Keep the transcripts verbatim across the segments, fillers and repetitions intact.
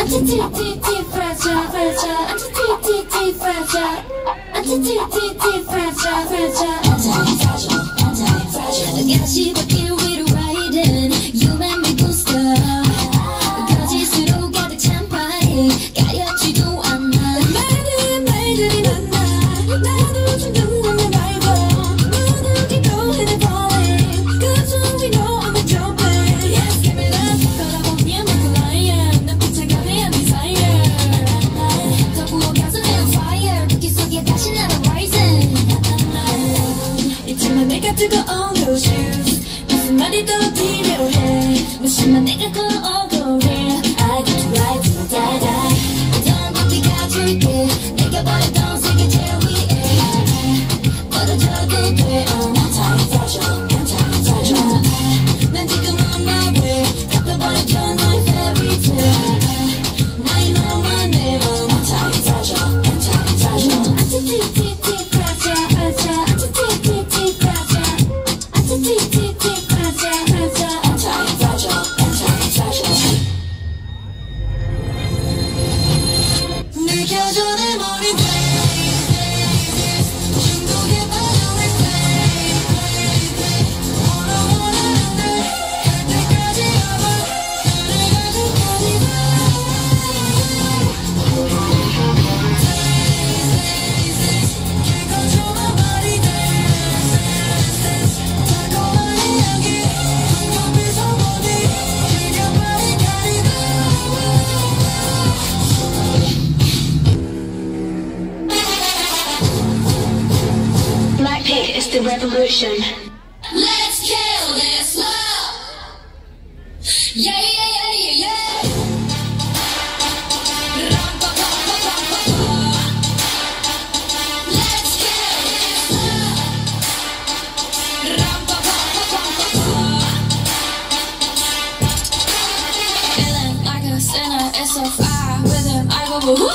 Revolution. Let's kill this love. Yeah, yeah, yeah, yeah, yeah. Let's kill this love. Feeling like a sinner, it's so far with him. I go woo.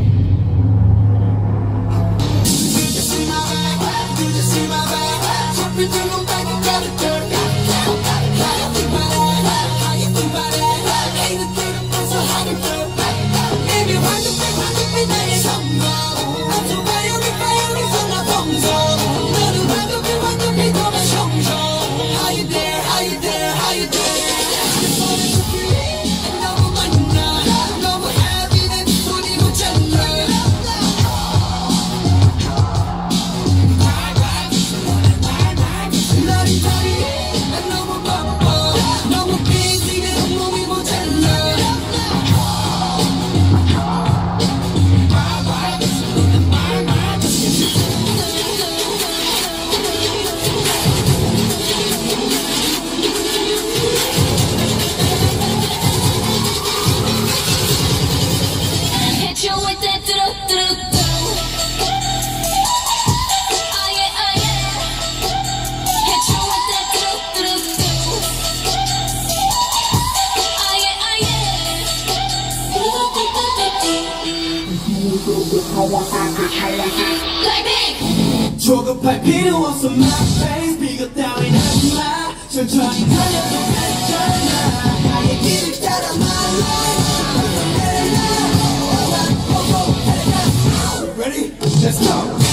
조급할 필요 없어 my face 비교 따윈 하지마 천천히 달려도 괜찮아 나의 길을 따라 my life Ready? Let's go